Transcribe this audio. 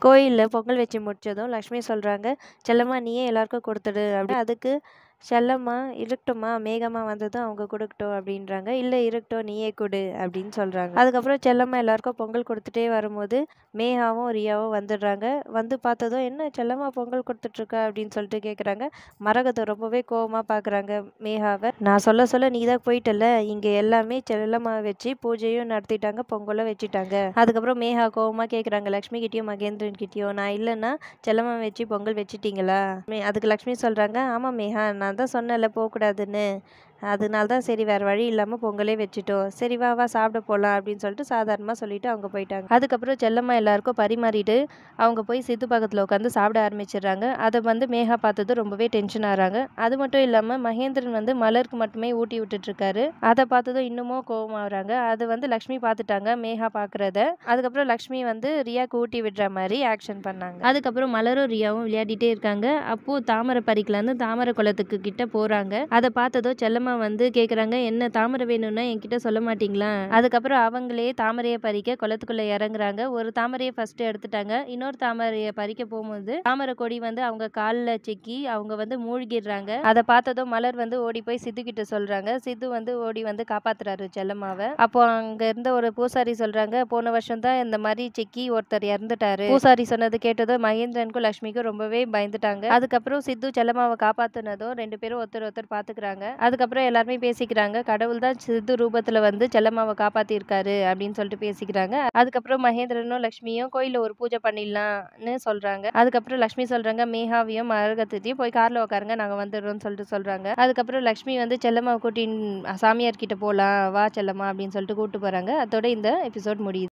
கோயில்ல பொங்கல் வச்சு முடிச்சதும் லக்ஷ்மி சொல்றாங்க, "செல்லம்மா நீயே எல்லாருக்கும் குடுத்துடு" அதுக்கு செல்லம்மா, "இருக்கட்டும்மா, மேகம்மா வந்ததும் அவங்க குடுக்கட்டும்" அப்படின்றாங்க. "இல்ல இருக்கட்டும், நீயே குடு" அப்படின்னு சொல்றாங்க. அதுக்கப்புறம் செல்லம்மா எல்லாருக்கும் பொங்கல் குடுத்துட்டே வரும்போது, மேகாவும், ரியாவும் வந்துடுறாங்க. வந்து பார்த்ததும், "என்ன செல்லம்மா பொங்கல் குடுத்துட்ருக்க?" அப்படின்னு சொல்லிட்டு கேட்குறாங்க. மரகதம் ரொம்பவே கோவமா பார்க்குறாங்க மேகாவ. "நான் சொல்ல சொல்ல நீ தான் போயிட்டல்ல, இங்க எல்லாமே செல்லம்மாவ வச்சு பூஜையும் நடத்திட்டாங்க, பொங்கலும் வச்சுட்டாங்க." அதுக்கப்புறம் மேகா கோவமா கேட்குறாங்க லக்ஷ்மி கிட்டயும், மகேந்திரன் கிட்டயும், "நான் இல்லன்னா செல்லம்மா வச்சு பொங்கல் வச்சுட்டீங்களா?" அதுக்கு லக்ஷ்மி சொல்றாங்க, "ஆமா மேகா, நான் தான் சொன்னேன்ல போக்கூடாதுன்னு. அதனால தான் சரி வேற வழி இல்லாம பொங்கலே வச்சுட்டோம். சரி வா வா சாப்பிட போலாம்" அப்படின்னு சொல்லிட்டு சாதாரணமா சொல்லிட்டு அவங்க போயிட்டாங்க. அதுக்கப்புறம் செல்லம்மா எல்லாருக்கும் பரிமாறிட்டு அவங்க போய் சித்து பக்கத்துல உட்காந்து சாப்பிட ஆரம்பிச்சிடுறாங்க. அதை வந்து மேகா பார்த்தது ரொம்பவே டென்ஷன் ஆகுறாங்க. அது மட்டும் இல்லாம மகேந்திரன் வந்து மலருக்கு மட்டுமே ஊட்டி விட்டுட்டு இருக்காரு. அதை பார்த்ததும் இன்னமும் கோவமாகறாங்க. அது வந்து லக்ஷ்மி பார்த்துட்டாங்க மேகா பார்க்கறத. அதுக்கப்புறம் லக்ஷ்மி வந்து ரியாக்கு ஊட்டி விடுற மாதிரி ஆக்ஷன் பண்ணாங்க. அதுக்கப்புறம் மலரும் ரியாவும் விளையாடிட்டே இருக்காங்க. அப்போ தாமரை பறிக்கலான்னு தாமரை குளத்துக்கு கிட்ட போறாங்க. அதை பார்த்ததும் செல்லம்மா வந்து கேக்குறாங்க, "என்ன தாமரை வேணும்னா என்கிட்ட சொல்ல மாட்டீங்களா?" அதுக்கப்புறம் அவங்களே தாமரையை பறிக்க குளத்துக்குள்ள இறங்குறாங்க. ஒரு தாமரையை ஃபர்ஸ்ட் எடுத்துட்டாங்க. இன்னொரு தாமரையை பறிக்க போகும்போது தாமரை கொடி வந்து அவங்க காலில் சிக்கி அவங்க வந்து மூழ்கிடுறாங்க. அதை பார்த்ததும் மலர் வந்து ஓடி போய் சித்து கிட்ட சொல்றாங்க. சித்து வந்து ஓடி வந்து காப்பாத்துறாரு செல்லம்மாவை. அப்போ அங்க இருந்த ஒரு பூசாரி சொல்றாங்க, "போன வருஷம் தான் இந்த மாதிரி சிக்கி ஒருத்தர் இறந்துட்டாரு." பூசாரி சொன்னது கேட்டதும் மகேந்திரனுக்கும் லட்சுமிக்கும் ரொம்பவே பயந்துட்டாங்க. அதுக்கப்புறம் சித்து செல்லம்மாவை காப்பாத்துனதும் ரெண்டு பேரும் ஒருத்தர் ஒருத்தர் பாத்துக்கிறாங்க. அதுக்கப்புறம் எல்லாருமே பேசிக்கிறாங்க, கடவுள் தான் சித்து ரூபத்துல வந்து செல்லம்மாவை காப்பாத்தி இருக்காரு அப்படின்னு சொல்லிட்டு பேசிக்கிறாங்க. அதுக்கப்புறம் மகேந்திரனும் லட்சுமியும் கோயில்ல ஒரு பூஜை பண்ணிடலாம்னு சொல்றாங்க. அதுக்கப்புறம் லட்சுமி சொல்றாங்க, "மேகாவையும் மரகதத்தையும் போய் கார்ல உட்காருங்க, நாங்க வந்துடுறோம்னு" சொல்லிட்டு சொல்றாங்க. அதுக்கப்புறம் லட்சுமி வந்து செல்லம்மாவை கூட்டின்னு சாமியார் கிட்ட போலாம், வா செல்லம்மா அப்படின்னு சொல்லிட்டு கூட்டு போறாங்க. அதோட இந்த எபிசோட் முடியுது.